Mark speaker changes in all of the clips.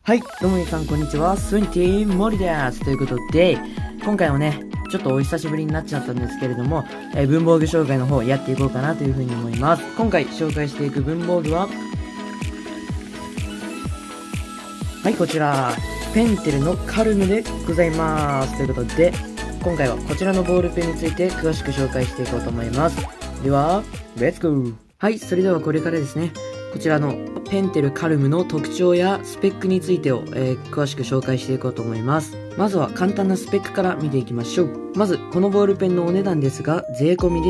Speaker 1: はい、どうも皆さんこんにちは、スウィンティーモリです。ということで、今回もね、ちょっとお久しぶりになっちゃったんですけれども、文房具紹介の方やっていこうかなというふうに思います。今回紹介していく文房具は、はい、こちら、ペンテルのカルムでございます。ということで、今回はこちらのボールペンについて詳しく紹介していこうと思います。では、レッツゴー。はい、それではこれからですね、こちらのペンテルカルムの特徴やスペックについてを、詳しく紹介していこうと思います。まずは簡単なスペックから見ていきましょう。まず、このボールペンのお値段ですが、税込みで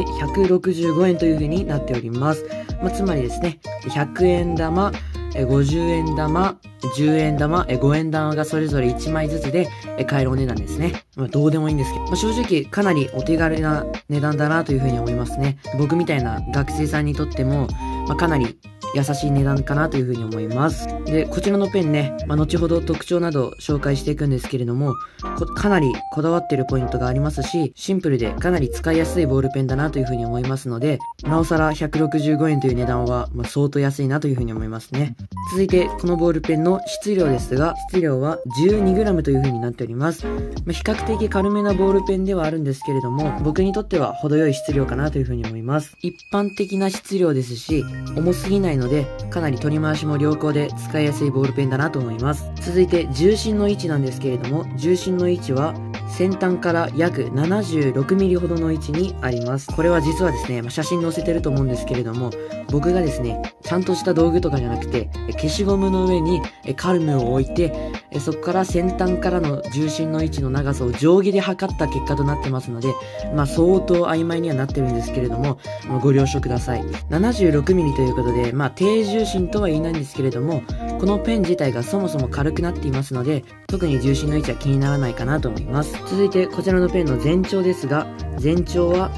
Speaker 1: 165円という風になっております。つまりですね、100円玉、50円玉、10円玉、5円玉がそれぞれ1枚ずつで買えるお値段ですね。どうでもいいんですけど、正直かなりお手軽な値段だなという風に思いますね。僕みたいな学生さんにとっても、かなり優しい値段かなというふうに思います。で、こちらのペンね、後ほど特徴など紹介していくんですけれども、かなりこだわってるポイントがありますし、シンプルでかなり使いやすいボールペンだなというふうに思いますので、なおさら165円という値段は、相当安いなというふうに思いますね。続いて、このボールペンの質量ですが、質量は 12g というふうになっております。比較的軽めなボールペンではあるんですけれども、僕にとっては程よい質量かなというふうに思います。一般的な質量ですし、重すぎないので、かなり取り回しも良好で使いやすいボールペンだなと思います。続いて重心の位置なんですけれども、重心の位置は先端から約 76mm ほどの位置にあります。これは実はですね、写真載せてると思うんですけれども、僕がですね、ちゃんとした道具とかじゃなくて、消しゴムの上にカルムを置いて、そこから先端からの重心の位置の長さを定規で測った結果となってますので、相当曖昧にはなってるんですけれども、ご了承ください。76mm ということで、低重心とは言いないんですけれども、このペン自体がそもそも軽くなっていますので、特に重心の位置は気にならないかなと思います。続いてこちらのペンの全長ですが、全長は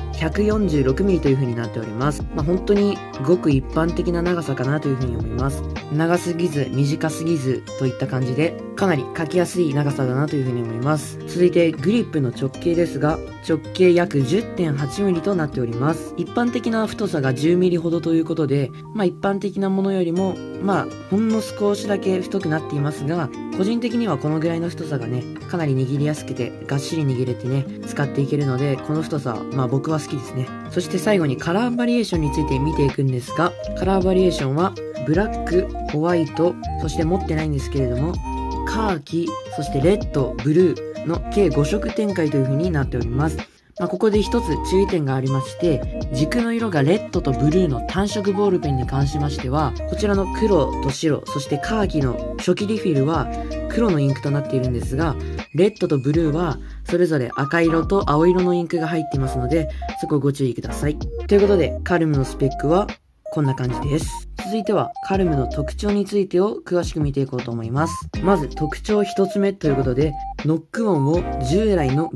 Speaker 1: 146mm という風になっております。本当にごく一般的な長さかなという風に思います。長すぎず短すぎずといった感じで、かなり書きやすい長さだなという風に思います。続いてグリップの直径ですが、直径約 10.8mm となっております。一般的な太さが 10mm ほどということで、一般的なものよりもほんの少しだけ太くなっていますが、個人的にはこのぐらいの太さがね、かなり握りやすくてがっしり握れてね、使っていけるので、この太さ僕は好きですね。そして最後にカラーバリエーションについて見ていくんですが、カラーバリエーションはブラック、ホワイト、そして持ってないんですけれども、カーキ、そしてレッド、ブルーの計5色展開という風になっております。ここで一つ注意点がありまして、軸の色がレッドとブルーの単色ボールペンに関しましては、こちらの黒と白、そしてカーキの初期リフィルは黒のインクとなっているんですが、レッドとブルーはそれぞれ赤色と青色のインクが入っていますので、そこをご注意ください。ということで、カルムのスペックはこんな感じです。続いてはカルムの特徴についてを詳しく見ていこうと思います。まず特徴一つ目ということで、ノック音を従来の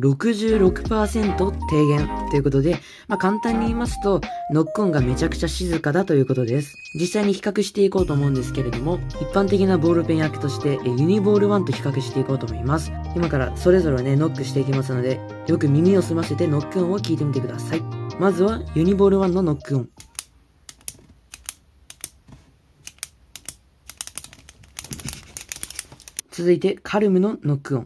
Speaker 1: 66% 低減ということで、簡単に言いますと、ノック音がめちゃくちゃ静かだということです。実際に比較していこうと思うんですけれども、一般的なボールペン役としてユニボール1と比較していこうと思います。今からそれぞれね、ノックしていきますので、よく耳を澄ませてノック音を聞いてみてください。まずはユニボール1のノック音。続いてカルムのノック音。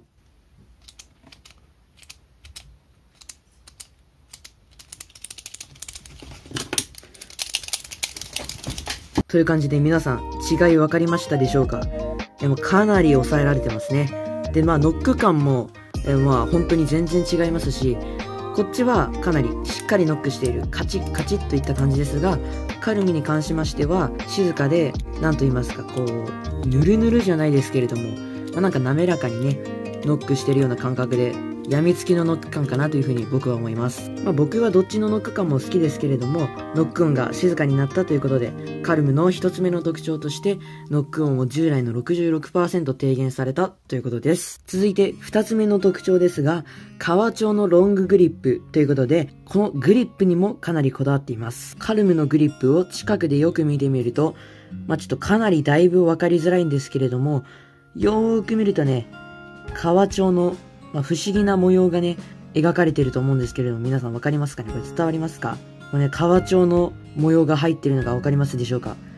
Speaker 1: という感じで皆さん違い分かりましたでしょうか？かなり抑えられてますね。でノック感も本当に全然違いますし、こっちはかなりしっかりノックしているカチッカチッといった感じですが、カルミに関しましては静かで、なんと言いますか、ぬるぬるじゃないですけれども、なんか滑らかにね、ノックしてるような感覚で、病みつきのノック感かなというふうに僕は思います。僕はどっちのノック感も好きですけれども、ノック音が静かになったということで、カルムの一つ目の特徴として、ノック音を従来の 66% 低減されたということです。続いて二つ目の特徴ですが、革調のロンググリップということで、このグリップにもかなりこだわっています。カルムのグリップを近くでよく見てみると、ちょっとかなりだいぶわかりづらいんですけれども、よーく見るとね、革調の、不思議な模様がね、描かれていると思うんですけれども、皆さんわかりますかね？これ伝わりますか？これね、革調の模様が入っているのがわかりますでしょうか？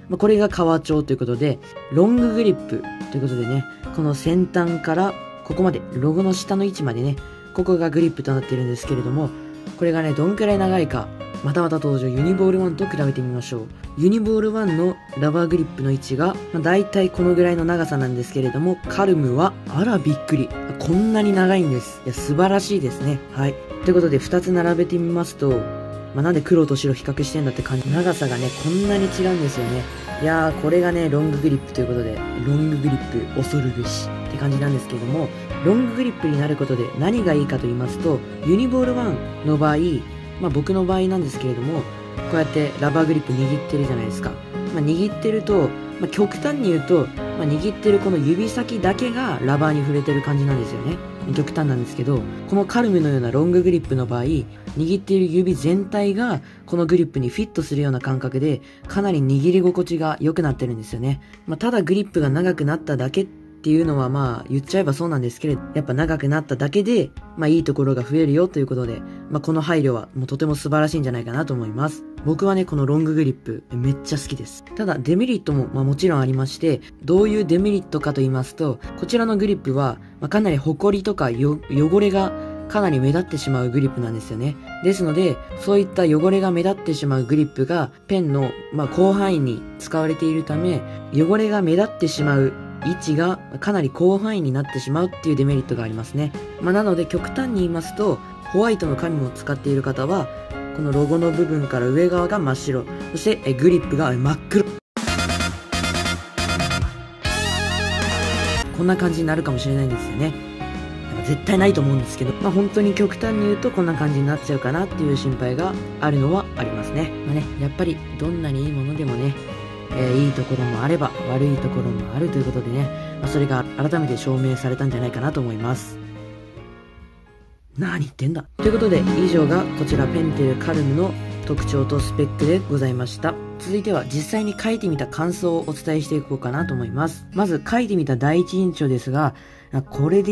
Speaker 1: これが革調ということで、ロンググリップということでね、この先端からここまで、ロゴの下の位置までね、ここがグリップとなっているんですけれども、これがね、どんくらい長いか、またまた登場ユニボール1と比べてみましょう。ユニボール1のラバーグリップの位置が、だいたいこのぐらいの長さなんですけれども、カルムは、あらびっくり。こんなに長いんです。いや、素晴らしいですね。はい。ということで、2つ並べてみますと、なんで黒と白比較してんだって感じ。長さがね、こんなに違うんですよね。いやー、これがね、ロンググリップということで、ロンググリップ恐るべしって感じなんですけれども、ロンググリップになることで何がいいかと言いますと、ユニボール1の場合、僕の場合なんですけれども、こうやってラバーグリップ握ってるじゃないですか。握ってると、極端に言うと、握ってるこの指先だけがラバーに触れてる感じなんですよね。極端なんですけど、このカルムのようなロンググリップの場合、握っている指全体がこのグリップにフィットするような感覚で、かなり握り心地が良くなってるんですよね。ただグリップが長くなっただけっていうのは言っちゃえばそうなんですけれど、やっぱ長くなっただけで、いいところが増えるよということで、この配慮はもうとても素晴らしいんじゃないかなと思います。僕はね、このロンググリップめっちゃ好きです。ただデメリットももちろんありまして、どういうデメリットかと言いますと、こちらのグリップは、かなりホコリとか汚れがかなり目立ってしまうグリップなんですよね。ですので、そういった汚れが目立ってしまうグリップがペンの広範囲に使われているため、汚れが目立ってしまう位置がかなり広範囲になってしまうっていうデメリットがありますね。なので極端に言いますと、ホワイトの紙を使っている方は、このロゴの部分から上側が真っ白、そしてグリップが真っ黒。こんな感じになるかもしれないんですよね。絶対ないと思うんですけど、本当に極端に言うとこんな感じになっちゃうかなっていう心配があるのはありますね。やっぱりどんなにいいものでもね、いいところもあれば悪いところもあるということでね、それが改めて証明されたんじゃないかなと思います。何言ってんだ。ということで、以上がこちらペンテルカルムの特徴とスペックでございました。続いては実際に書いてみた感想をお伝えしていこうかなと思います。まず書いてみた第一印象ですが、これで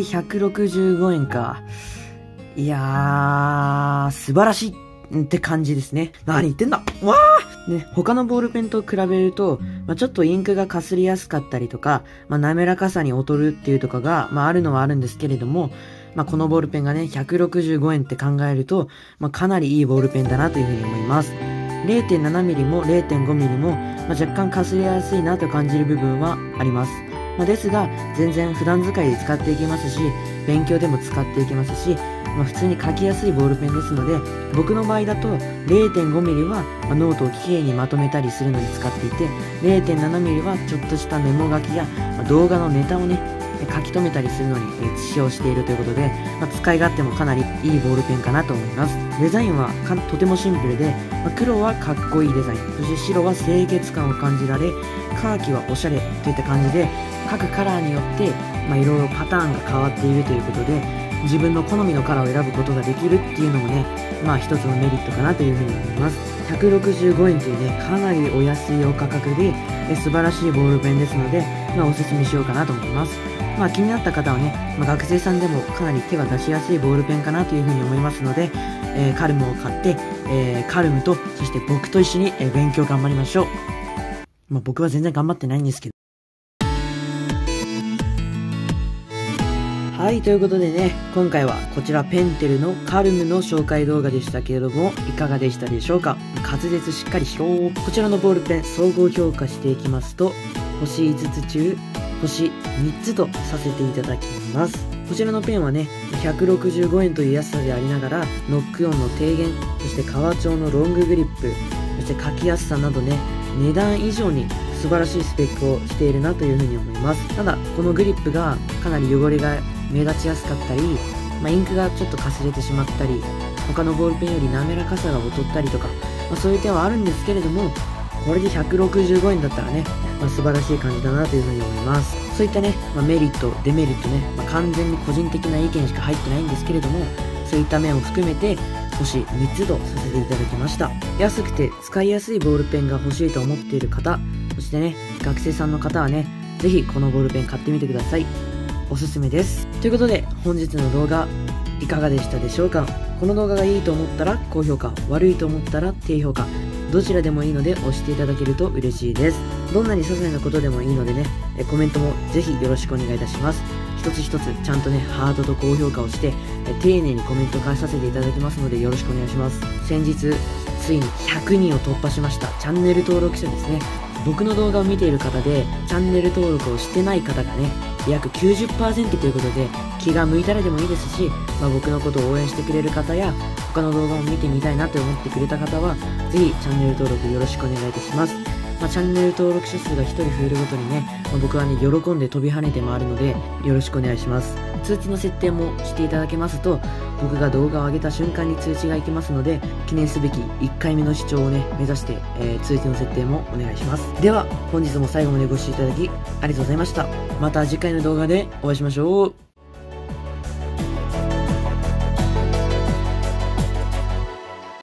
Speaker 1: 165円か。いやー、素晴らしいって感じですね。何言ってんだ。わーね、他のボールペンと比べると、ちょっとインクがかすりやすかったりとか、滑らかさに劣るっていうとかが、あるのはあるんですけれども、このボールペンがね、165円って考えると、かなりいいボールペンだなというふうに思います。0.7mm も 0.5mm も、若干かすれやすいなと感じる部分はあります。ですが、全然普段使いで使っていけますし、勉強でも使っていけますし、普通に書きやすいボールペンですので、僕の場合だと 0.5mm はノートをきれいにまとめたりするのに使っていて、0.7mm はちょっとしたメモ書きや動画のネタをね、書き留めたりするのに使用しているということで、使い勝手もかなりいいボールペンかなと思います。デザインはとてもシンプルで、黒はかっこいいデザイン、そして白は清潔感を感じられ、カーキはおしゃれといった感じで、各カラーによっていろいろパターンが変わっているということで、自分の好みのカラーを選ぶことができるっていうのもね、一つのメリットかなというふうに思います。165円というね、かなりお安いお価格で素晴らしいボールペンですので、おすすめしようかなと思います。気になった方はね、学生さんでもかなり手が出しやすいボールペンかなというふうに思いますので、カルムを買って、カルムと、そして僕と一緒に勉強頑張りましょう。僕は全然頑張ってないんですけど。はい、ということでね、今回はこちらペンテルのカルムの紹介動画でしたけれども、いかがでしたでしょうか。滑舌しっかりしろ。こちらのボールペン、総合評価していきますと、星5つ中、星3つとさせていただきます。こちらのペンはね、165円という安さでありながら、ノック音の低減、そして革調のロンググリップ、そして書きやすさなどね、値段以上に素晴らしいスペックをしているなというふうに思います。ただ、このグリップがかなり汚れが目立ちやすかったり、インクがちょっとかすれてしまったり、他のボールペンより滑らかさが劣ったりとか、そういう点はあるんですけれども、これで165円だったらね、素晴らしい感じだなというふうに思います。そういったね、メリット、デメリットね、完全に個人的な意見しか入ってないんですけれども、そういった面を含めて、星3つとさせていただきました。安くて使いやすいボールペンが欲しいと思っている方、そしてね、学生さんの方はね、ぜひこのボールペン買ってみてください。おすすめです。ということで、本日の動画、いかがでしたでしょうか。この動画がいいと思ったら高評価、悪いと思ったら低評価、 どちらでもいいので押していただけると嬉しいです。どんなに些細なことでもいいのでね、コメントもぜひよろしくお願いいたします。一つ一つちゃんとね、ハートと高評価をして、丁寧にコメント返させていただきますのでよろしくお願いします。先日、ついに100人を突破しました。チャンネル登録者ですね。僕の動画を見ている方で、チャンネル登録をしてない方がね、約 90% ということで、気が向いたらでもいいですし、僕のことを応援してくれる方や、他の動画を見てみたいなと思ってくれた方は、ぜひチャンネル登録よろしくお願いいたします。チャンネル登録者数が1人増えるごとにね、僕はね、喜んで飛び跳ねて回るので、よろしくお願いします。通知の設定もしていただけますと、僕が動画を上げた瞬間に通知がいきますので、記念すべき1回目の視聴をね、目指して、通知の設定もお願いします。では、本日も最後までご視聴いただき、ありがとうございました。また次回の動画でお会いしましょう。